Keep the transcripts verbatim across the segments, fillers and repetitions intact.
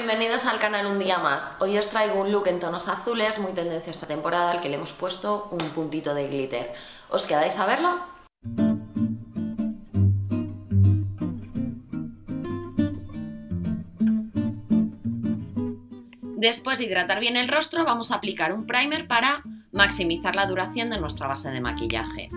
bienvenidos al canal un día más. Hoy os traigo un look en tonos azules, muy tendencia esta temporada, al que le hemos puesto un puntito de glitter. ¿Os quedáis a verlo? Después de hidratar bien el rostro, vamos a aplicar un primer para maximizar la duración de nuestra base de maquillaje.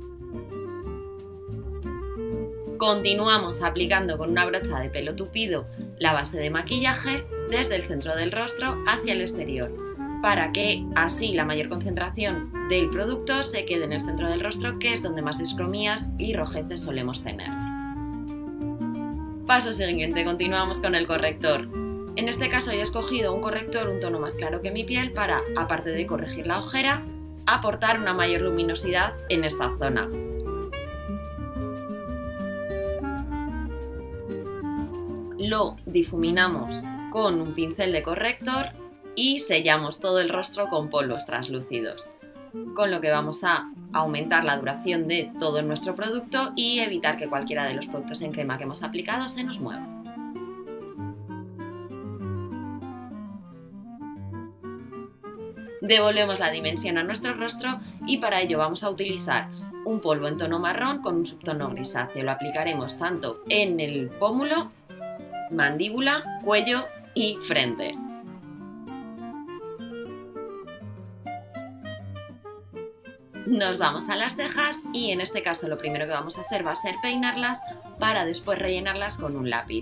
Continuamos aplicando con una brocha de pelo tupido la base de maquillaje desde el centro del rostro hacia el exterior, para que así la mayor concentración del producto se quede en el centro del rostro, que es donde más discromías y rojeces solemos tener. Paso siguiente, continuamos con el corrector. En este caso he escogido un corrector un tono más claro que mi piel para, aparte de corregir la ojera, aportar una mayor luminosidad en esta zona. Lo difuminamos con un pincel de corrector y sellamos todo el rostro con polvos translúcidos, con lo que vamos a aumentar la duración de todo nuestro producto y evitar que cualquiera de los productos en crema que hemos aplicado se nos mueva. Devolvemos la dimensión a nuestro rostro y para ello vamos a utilizar un polvo en tono marrón con un subtono grisáceo. Lo aplicaremos tanto en el pómulo, mandíbula, cuello y frente. Nos vamos a las cejas y en este caso lo primero que vamos a hacer va a ser peinarlas para después rellenarlas con un lápiz.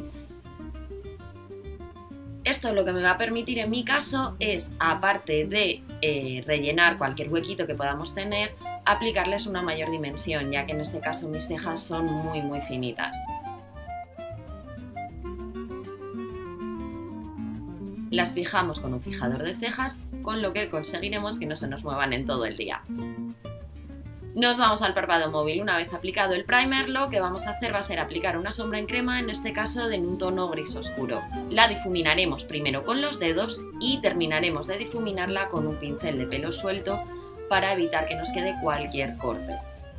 Esto lo que me va a permitir en mi caso es, aparte de eh, rellenar cualquier huequito que podamos tener, aplicarles una mayor dimensión, ya que en este caso mis cejas son muy muy finitas. Las fijamos con un fijador de cejas, con lo que conseguiremos que no se nos muevan en todo el día. Nos vamos al párpado móvil. Una vez aplicado el primer, lo que vamos a hacer va a ser aplicar una sombra en crema, en este caso en un tono gris oscuro. La difuminaremos primero con los dedos y terminaremos de difuminarla con un pincel de pelo suelto para evitar que nos quede cualquier corte.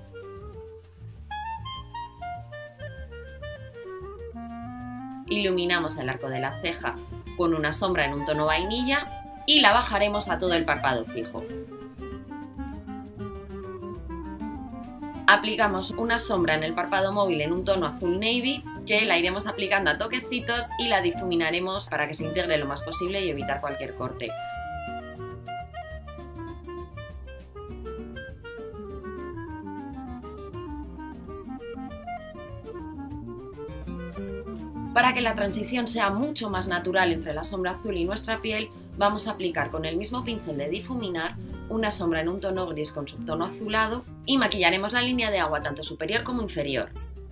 Iluminamos el arco de la ceja con una sombra en un tono vainilla y la bajaremos a todo el párpado fijo. Aplicamos una sombra en el párpado móvil en un tono azul navy, que la iremos aplicando a toquecitos y la difuminaremos para que se integre lo más posible y evitar cualquier corte. Para que la transición sea mucho más natural entre la sombra azul y nuestra piel, vamos a aplicar con el mismo pincel de difuminar una sombra en un tono gris con subtono azulado y maquillaremos la línea de agua tanto superior como inferior.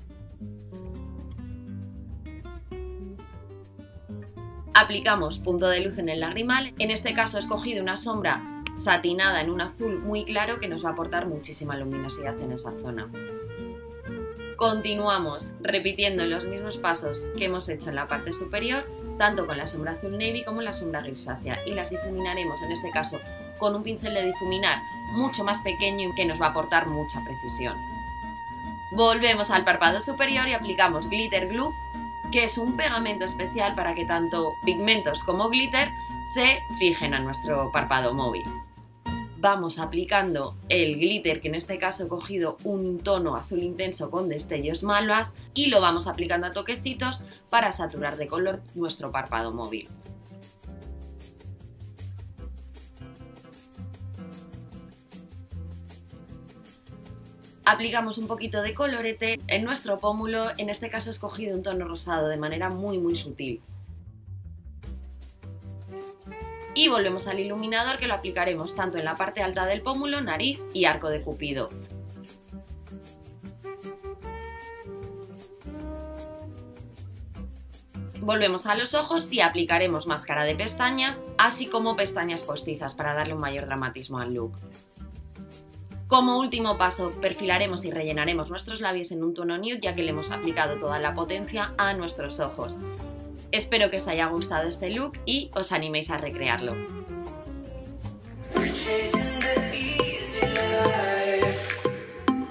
Aplicamos punto de luz en el lagrimal, en este caso he escogido una sombra satinada en un azul muy claro que nos va a aportar muchísima luminosidad en esa zona. Continuamos repitiendo los mismos pasos que hemos hecho en la parte superior, tanto con la sombra azul navy como la sombra grisácea, y las difuminaremos en este caso con un pincel de difuminar mucho más pequeño y que nos va a aportar mucha precisión. Volvemos al párpado superior y aplicamos glitter glue, que es un pegamento especial para que tanto pigmentos como glitter se fijen a nuestro párpado móvil. Vamos aplicando el glitter, que en este caso he cogido un tono azul intenso con destellos malvas, y lo vamos aplicando a toquecitos para saturar de color nuestro párpado móvil. Aplicamos un poquito de colorete en nuestro pómulo, en este caso he escogido un tono rosado de manera muy muy sutil. Y volvemos al iluminador, que lo aplicaremos tanto en la parte alta del pómulo, nariz y arco de cupido. Volvemos a los ojos y aplicaremos máscara de pestañas, así como pestañas postizas para darle un mayor dramatismo al look. Como último paso, perfilaremos y rellenaremos nuestros labios en un tono nude, ya que le hemos aplicado toda la potencia a nuestros ojos. Espero que os haya gustado este look y os animéis a recrearlo.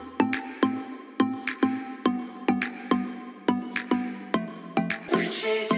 We're chasing